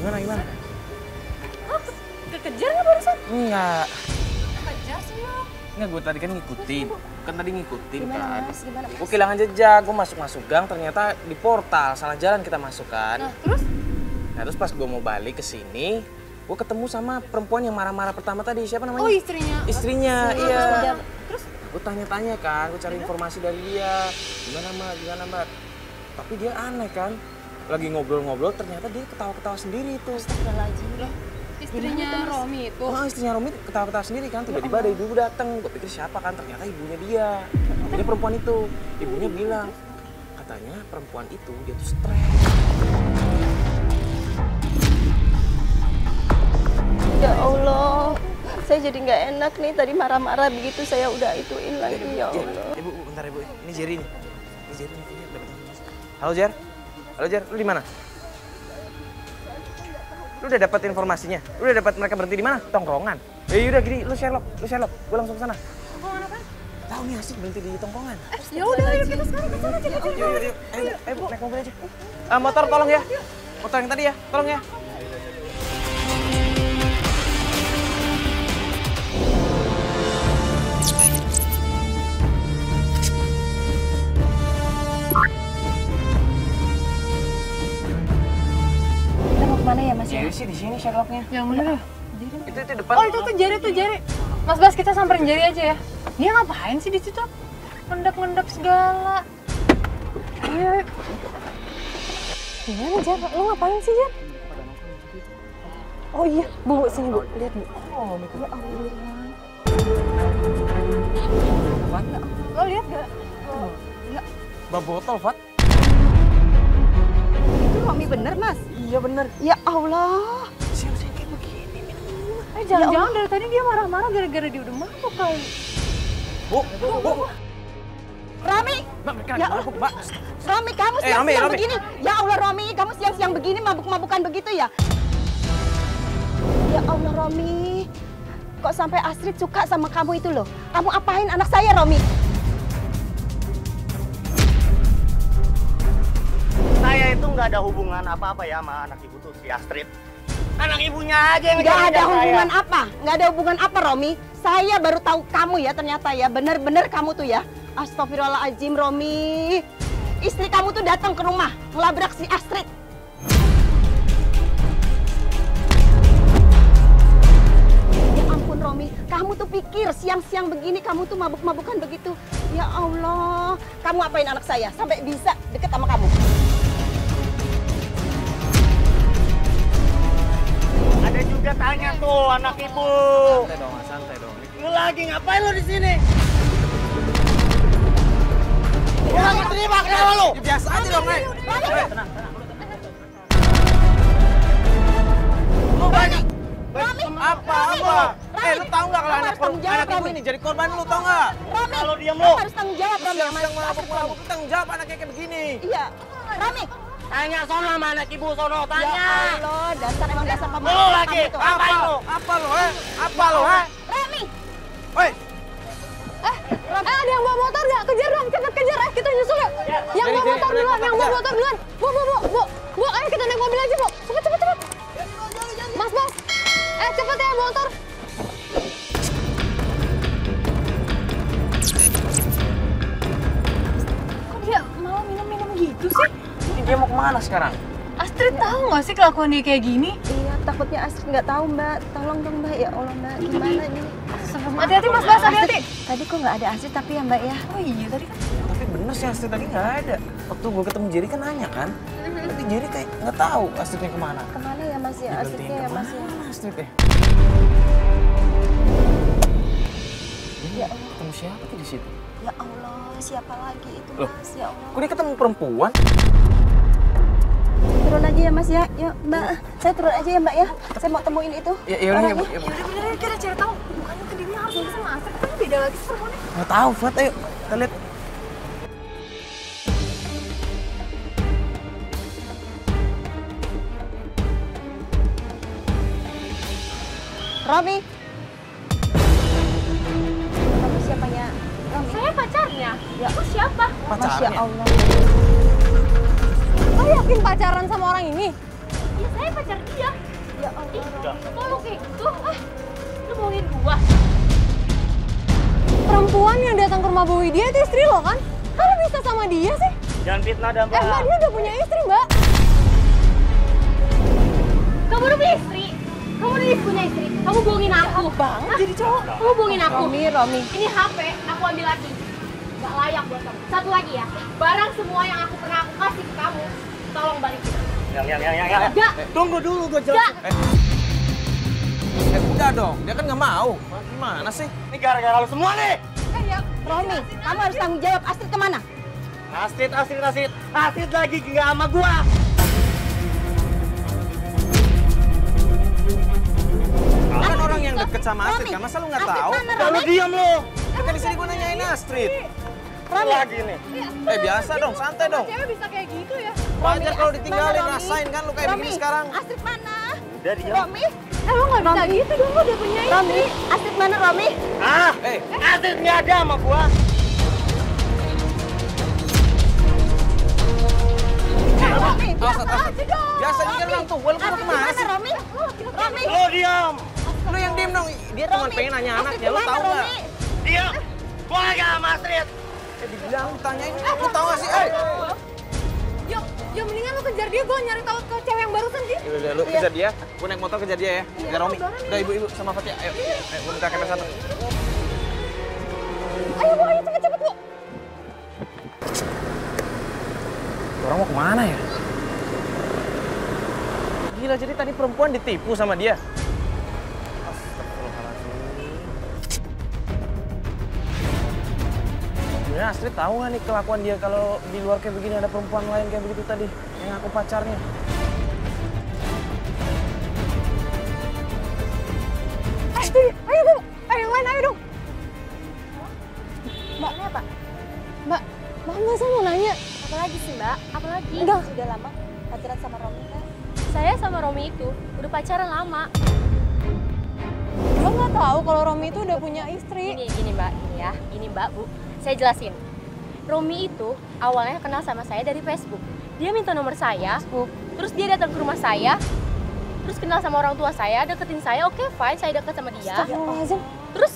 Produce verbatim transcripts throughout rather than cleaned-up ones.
Gimana, gimana? Hah? Kekejar nggak barusan? Enggak. Kekejar sih lo. Enggak, gue tadi kan ngikutin. Kan tadi ngikutin Gimana, kan. Mas? Gimana, Mas? Gue kehilangan jejak, gue masuk-masuk gang, ternyata di portal, salah jalan kita masuk kan. Nah, terus? Nah, terus pas gue mau balik ke sini, gue ketemu sama perempuan yang marah-marah pertama tadi. Siapa namanya? Oh, istrinya. Istrinya, Terus, iya. terus, terus? Gue tanya-tanya kan, gue cari informasi dari dia. Gimana mbak, gimana mbak? Tapi dia aneh kan. Lagi ngobrol-ngobrol, ternyata dia ketawa-ketawa sendiri itu. Astagfirullahaladzim. Loh, istrinya Romi itu. Oh, istrinya Romi ketawa-ketawa sendiri kan. Tiba-tiba ada ibu datang. Gue pikir siapa kan, ternyata ibunya dia. Jadi perempuan itu. Ibunya bilang, katanya perempuan itu dia tuh stres. Ya Allah, saya jadi nggak enak nih. Tadi marah-marah begitu, saya udah ituin lagi. Ya Allah. Ibu, bentar ibu. Ini Jerry nih. Ini Jerry nih. Kayaknya dapat informasi. Halo Jer. Halo Jer, lu di mana? Lu udah dapat informasinya? Lu udah dapat mereka berhenti di mana? Tongkrongan. Eh yaudah gini, lu Sherlock, lu Sherlock. Gue langsung ke sana. Tongkrongan apa? Tahu nih asik berhenti di tongkrongan. Eh, ya udah, ayo kita sekarang ke sana cek. Yuk, yuk, yuk. Ayo, ayo, Bu, naik mobil aja. Ah, motor tolong ya. Motor yang tadi ya, tolong ya. Kita mau kemana ya, Mas? Jerry sih di sini Sherlocknya. Yang mana ya? Itu itu depan. Oh, itu tuh Jerry tuh Jerry. Mas Bas, kita samperin Jerry aja ya. Dia ngapain sih di situ? Ngendap-ngendap segala. Ayo, ayo. Gimana, Jar? Lu ngapain sih, Jar? Oh iya, Bu, sini Bu. Lihat, Bu. Oh, Ya Allah. Lo lihat gak? Ya, Bawa botol, Fat. itu Romi bener, Mas? Iya bener. Ya Allah. Siapa-siapa kayak begini, minum. Eh, jangan-jangan dari tadi dia marah-marah gara-gara dia udah mabuk kali. Bu, bu, bu. Romi, Mbak, mereka Ya lagi mabuk, Mbak. Romi, kamu Eh, Romi, siang-siang Romi. begini. Ya Allah, Romi, kamu siang-siang begini mabuk-mabukan begitu ya? Ya Allah, Romi. Kok sampai Astrid suka sama kamu itu loh? Kamu apain anak saya, Romi? Saya itu nggak ada hubungan apa-apa ya sama anak ibu tuh, si Astrid. Anak ibunya aja yang Nggak ada ngejar-ngejar saya. hubungan apa? Nggak ada hubungan apa, Romi? Saya baru tahu kamu ya ternyata ya. Bener-bener kamu tuh ya. Astagfirullahaladzim, Romi. Istri kamu tuh datang ke rumah, ngelabrak si Astrid. Ya ampun, Romi. Kamu tuh pikir siang-siang begini kamu tuh mabuk-mabukan begitu. Ya Allah. Kamu apain anak saya sampai bisa deket sama kamu? Ada juga tanya tuh anak ibu. Santai dong, santai dong. Lu lagi ngapain lu di sini? Udah nggak terima kenapa lu? Ya, biasa aja dong, Nek. Lu banyak. Romi, Apa, Romi, apa? Romi, Eh, lu tahu nggak kalau kamu anak harus tanggung jawab, anak ibu Romi. ini jadi korban lu, tahu nggak? Romi, Kalau diam kamu lu. harus tanggung jawab, Romi. Siang sama siang Astrid, mabuk-mabuk, Romi. tanggung jawab anaknya kayak begini. Iya, Romi. Tanya sono sama anak ibu sono, Ya tanya. Allah, dasar emang dasar pemabuk. Lu lagi, kamu tuh. ngapain lu? Apa lu, eh? Apa lu, eh? Romi, Woi, Eh, eh ada yang bawa motor nggak? Kejar dong, cepet kejar. Eh, kita nyusul ya. Yang Jadi, bawa jadi, motor naik duluan, motor, yang bawa kejar. motor duluan. Bu, bu, bu, bu, bu, ayo kita naik mobil aja, Bu. Cepet, cepet, cepet. Mas, Mas. Eh, cepet ya motor. Kok dia malah minum-minum gitu sih? ini dia mau kemana sekarang? Astrid tahu nggak sih kelakuan dia kayak gini? iya takutnya Astrid nggak tahu Mbak. Tolong dong Mbak, ya Allah Mbak, gimana nih? Hati-hati Mas Bas, hati-hati. Tadi kok nggak ada Astrid tapi ya Mbak ya? Oh iya, tadi kan. Tapi bener sih Astrid tadi nggak ada. Waktu gue ketemu Jerry kan nanya kan. Tapi Jerry kayak nggak tahu Astridnya kemana. Kemana ya Mas ya? Astridnya ya Mas ya? Kemana Astrid ya? Ya Allah, Ketemu siapa tuh di situ? ya Allah, siapa lagi itu Loh. Mas? Ya Allah. Kok dia ketemu perempuan? Turun aja ya Mas ya, yuk Mbak. Saya turun aja ya Mbak ya. Saya mau temuin itu. Ya, ya udah ya, Bu. orangnya. Ya, Bu. Yaudah, bener kita cari tahu. Bukannya ke dia harus bisa sama Astrid, kan beda lagi perempuannya. Nggak tahu, Fat. Ayo, kita lihat. Romi. Kamu siapanya? Romi. Saya pacarnya. Ya. Terus siapa? Masya Pacarnya. Allah. Lo yakin pacaran sama orang ini? Ya saya pacaran pacar dia. Ya Allah. Ih, kalau kayak gitu, ah, lu bohongin gua. Perempuan yang datang ke rumah Bu Widya itu istri lo kan? Kamu bisa sama dia sih? Jangan fitnah dah, Eh Mbak, Mbak. dia udah punya istri Mbak. Kamu udah punya istri? Kamu udah punya istri? Kamu bohongin aku? Banget jadi cowok. Kamu bohongin aku? Romi, Romi. Ini H P, aku ambil lagi. Gak layak buat kamu. Satu lagi ya, barang semua yang aku pernah aku kasih ke kamu, tolong balikin. Yang, yang, yang, yang, yang. Gak, Tunggu dulu, gue gak. jelas. Eh udah dong, dia kan nggak mau. Gimana sih? Ini gara-gara lu semua nih. Eh ya, Romi, kamu harus tanggung jawab. Astrid kemana? Astrid, Astrid, Astrid. Astrid lagi nggak sama gua. Lu kan orang yang deket sama Astrid kan, masa lu nggak Astrid tahu? mana, Udah lu Romi? diam lu. Kan di sini gua nanyain Astrid. Romi. Lagi nih. Eh biasa dong, santai dong. cewek bisa kayak gitu ya? Wajar kalau Astrid ditinggalin, mana, Romi? rasain kan lu kayak Romi, begini sekarang. Astrid mana? Udah diam. Romi, Eh lo nggak bisa gitu dong, lo udah punya Romi, Astrid mana, Romi? Ah, Eh, Astrid nggak ada sama gua. Romi, awas, biasa awas. aja dong. Biasa juga Romi. bilang tuh, gua lu Astrid kemana mana, sih? Romi? Romi. Lu diam. Lu yang diem dong, dia cuma Romi, pengen nanya Astrid anaknya, lu kemana, tahu nggak? Romi? Diam. Gua nggak sama Astrid. Eh dibilang, tanyain, lu tahu nggak sih? Eh, Yuk, yuk mendingan lo kejar dia, gue nyari tahu ke cewek yang barusan sih. udah, udah, lu kejar dia, gua naik motor kejar dia ya. Kejar Romi. Udah ibu-ibu sama Fatia, ayo. Ayo, gua minta kamera satu. Ayo Bu, ayo cepet-cepet Bu. Orang mau kemana ya? Gila, jadi tadi perempuan ditipu sama dia. Sebenarnya Astrid tahu nggak nih kelakuan dia kalau di luar kayak begini ada perempuan lain kayak begitu tadi yang aku pacarnya. Eh, itu dia. Ayo Bu, eh yang lain ayo dong. Mbak, apa? Mbak, Mbak, Mbak saya mau nanya. Apalagi sih Mbak? Apalagi? Udah. Sudah lama pacaran sama Romi kan? Saya sama Romi itu udah pacaran lama. Mbak nggak tahu kalau Romi itu udah punya istri. Gini, gini Mbak, gini ya. Gini Mbak, Bu. Saya jelasin. Romi itu awalnya kenal sama saya dari Facebook. Dia minta nomor saya, Facebook. terus dia datang ke rumah saya, terus kenal sama orang tua saya, deketin saya, oke fine, saya deket sama dia. Astagfirullahaladzim. Terus,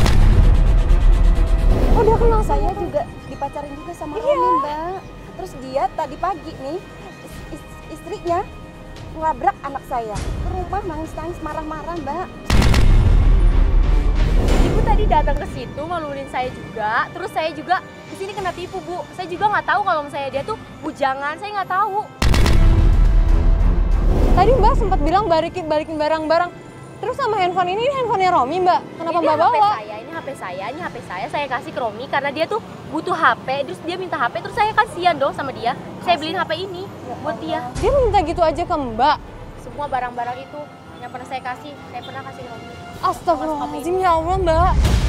Oh dia kenal saya. Saya juga dipacarin juga sama Romi, Mbak. Terus dia tadi pagi nih, is- is- istrinya ngelabrak anak saya. Ke rumah nangis-nangis marah-marah, Mbak. ibu tadi datang ke situ maluin saya juga, terus saya juga di sini kena tipu Bu. Saya juga nggak tahu kalau misalnya dia tuh bujangan, saya nggak tahu. Tadi Mbak sempat bilang balikin balikin barang-barang. Terus sama handphone ini, ini handphonenya Romi Mbak. Kenapa ini Mbak H P bawa? saya, ini H P saya, ini H P saya, saya kasih ke Romi karena dia tuh butuh H P, terus dia minta H P, terus saya kasihan dong sama dia. Saya beliin H P ini buat dia. Dia minta gitu aja ke Mbak. Semua barang-barang itu yang pernah saya kasih, saya pernah kasih ke Romi. Astagfirullahaladzim ya Allah Mbak.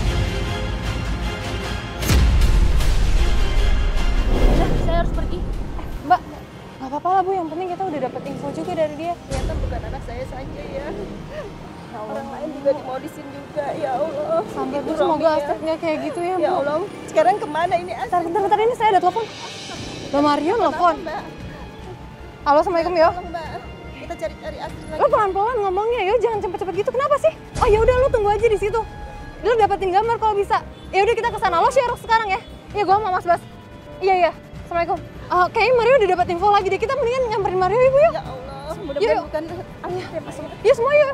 Udah, saya harus pergi. Mbak, nggak apa-apa lah Bu. Yang penting kita udah dapet info juga dari dia. Ternyata bukan anak saya saja ya. Orang lain juga dimodisin juga, ya Allah. Sampai Ibu Bu Romi semoga ya. Astrid nggak kayak gitu ya Bu. Ya Allah, sekarang kemana ini Bentar, Astrid? bentar, bentar, ini saya ada telepon. Mbak Mario nelfon. Mbak, Halo, Assalamualaikum ya. tolong Mbak. Kita cari-cari Astrid lagi. Lo pelan-pelan ngomongnya, yo jangan cepet-cepet gitu. Kenapa sih? Oh ya udah, lo tunggu aja di situ. Lo dapetin gambar kalau bisa. Ya udah kita ke sana. Lo share sekarang ya. Iya, gua sama Mas Bas. Iya iya. Assalamualaikum. Uh, kayaknya Mario udah dapat info lagi deh. Kita mendingan nyamperin Mario ibu yuk. Ya Allah, mudah-mudahan Yuk, yuk. bukan ayah ya Mas. Iya semua yuk.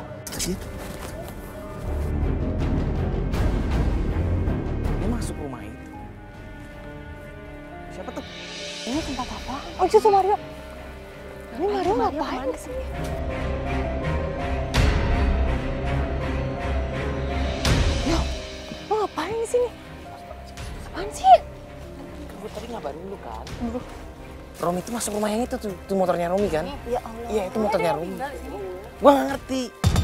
Dia masuk rumah itu. Siapa tuh? Ini tempat apa? Oh itu Mario. Ini Mario ngapain di sini? Yo, lo ngapain di sini? Apaan sih? Gue tadi ngabarin lu kan. Romi itu masuk rumah yang itu tuh, tuh motornya Romi kan? Ya Allah. Iya itu motornya Romi. Gua nggak ngerti.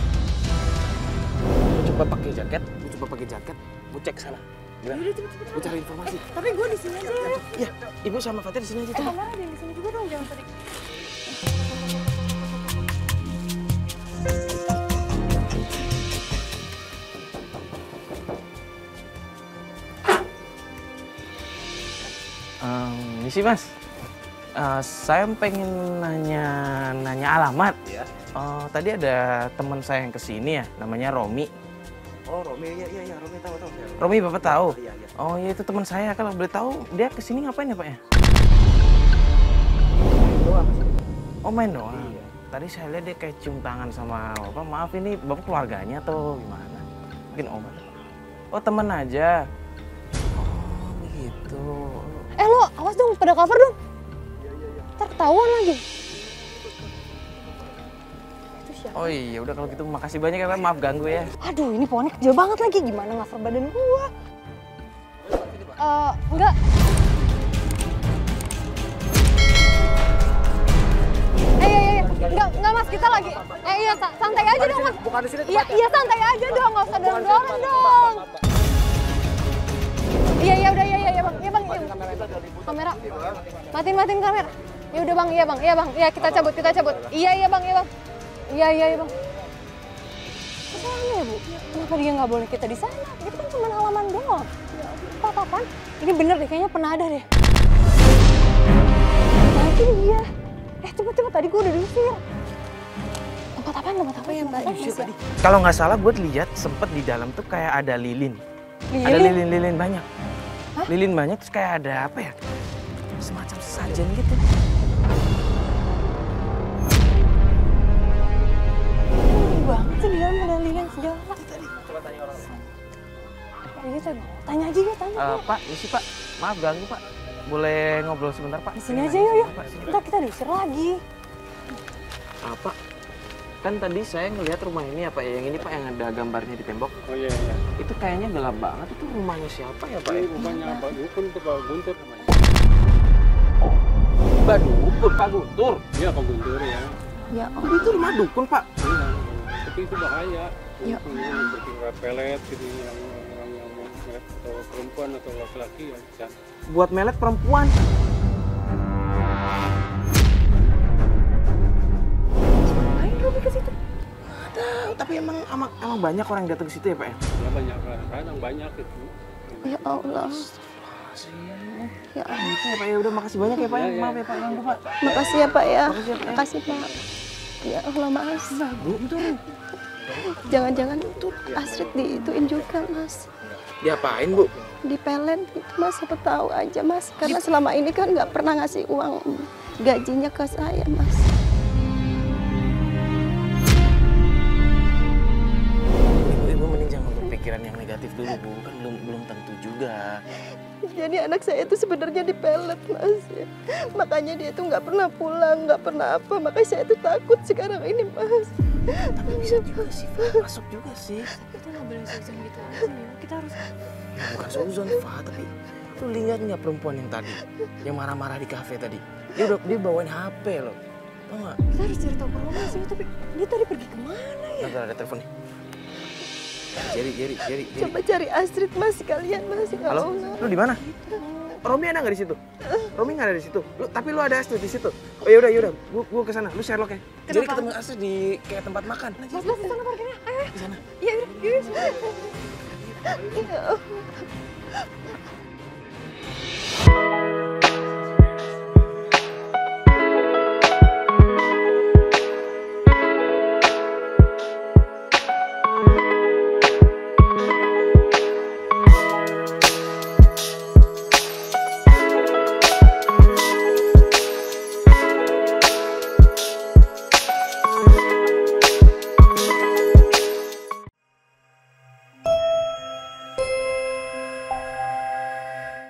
Gua coba pakai jaket, gua coba pakai jaket, gua cek sana. Gimana? Gua cari informasi. Tapi gue di sini aja. Iya, ibu sama Fatir di sini aja Eh, tuh. kamera ada yang di sini juga dong, jangan tadi. Um, ini sih mas, uh, saya pengen nanya nanya alamat ya. Oh, tadi ada teman saya yang kesini ya, namanya Romi. Oh, Romi, iya, iya, iya, Romi tahu, tahu. Romi Bapak tahu? Iya, iya. Oh iya, itu teman saya. Kalau boleh tahu, dia kesini ngapain ya Pak ya? Doang. Oh main doang? Iya. Tadi saya lihat dia kayak cium tangan sama Bapak. Maaf, ini Bapak keluarganya atau gimana? Mungkin om. Oh teman aja. Oh begitu. Eh lo, awas dong, pada cover dong. Ntar ketahuan lagi. Itu siapa? Oh iya, udah kalau gitu makasih banyak ya Pak. Maaf ganggu ya. Aduh, ini pohonnya kecil banget lagi. Gimana ngafer badan gua? Eh, enggak. Eh, iya, iya, iya. Enggak, enggak mas, kita lagi. Eh, iya, sa- santai aja dong mas. Bukan di sini Iya, iya santai aja dong, nggak usah dorong-dorong dong. Iya, iya, udah, iya, iya, iya bang, iya bang, iya. Kamera, matiin, matiin kamera. Ya udah bang, iya bang, iya bang, iya kita cabut, kita cabut. Iya, iya bang, iya bang. Iya, iya, iya bang. Kesana ya bu, kenapa dia nggak boleh kita di sana? Itu kan cuma halaman doang. Apa apaan? Ini bener deh, kayaknya pernah ada deh. Nah itu dia. Eh cepet cepet, tadi gue udah diusir. Tempat apa? Tempat apa ya mbak? Diusir tadi. Kalau nggak salah gue lihat sempet di dalam tuh kayak ada lilin. Ada lilin-lilin banyak. Hah? Lilin banyak terus kayak ada apa ya? Semacam sesajen gitu. Ini banget sih di dalam ada lilin segala. Coba tanya orang. Oh, iya tanya. Tanya aja ya, tanya. Eh, Pak, misi Pak. Maaf ganggu Pak. Boleh ngobrol sebentar Pak? Di sini aja yuk, yuk. Pak, sini. Ntar kita diusir lagi. Apa? Kan tadi saya ngelihat rumah ini apa ya? Yang ini Pak yang ada gambarnya di tembok. Oh iya, iya. Itu kayaknya gelap banget. Itu rumahnya siapa ya Pak? Ini ya? rumahnya Pak Dukun tuh, Pak Guntur namanya. Mbak Dukun, Pak Guntur. Iya, Pak Guntur ya. Ya Oh, itu rumah dukun Pak. Iya, tapi itu bahaya. Ya. Ini berkira pelet gitu, yang orang yang mau melet atau perempuan atau laki-laki ya bisa. Buat melet perempuan. Ngapain Robi ke situ? Tahu, tapi emang, emang emang banyak orang yang datang ke situ ya Pak ya? Ya banyak kadang banyak itu. Ya Allah. Ya Allah. Gitu ya Pak ya. Udah makasih banyak ya Pak. Ya, Ya, ya. maaf ya Pak. Ganggu Pak. Makasih ya Pak ya. Makasih ya, Pak. Makasih Pak. Ya Allah Mas. Bu, betul. Jangan-jangan Astrid diituin juga Mas. Diapain Bu? Di pelet gitu Mas, siapa tahu aja Mas. Karena selama ini kan nggak pernah ngasih uang gajinya ke saya Mas. Ibu, ibu mending jangan berpikiran yang negatif dulu Bu. Kan belum belum tentu juga. Jadi anak saya itu sebenarnya di pelet Mas. Ya. Makanya dia tuh nggak pernah pulang, nggak pernah apa. Makanya saya tuh takut sekarang ini Mas. Tapi bisa juga sih, Fa. Masuk juga sih. Kita nggak boleh seuzon gitu aja ya. Kita harus. Ya, bukan seuzon, Fa, tapi lu lihat nggak perempuan yang tadi, yang marah-marah di kafe tadi? Dia udah dia bawain H P loh, tau nggak? Kita harus cari tahu ke rumah sih. Tapi dia tadi pergi kemana ya? Nanti ada telepon nih. Jerry, Jerry, Jerry, Jerry. Coba cari Astrid Mas sekalian Mas. Ya Halo, Allah. lu di mana? Romi ada nggak di situ? Romi nggak ada di situ. Lu, tapi lu ada Astrid di situ. Oh yaudah, yaudah. Gua, gua kesana. Lu Sherlock ya. Jadi ketemu Astrid di kayak tempat makan. Mas, mas, di sana parkirnya. Ayo, Di sana. iya, iya, iya. Ya Allah.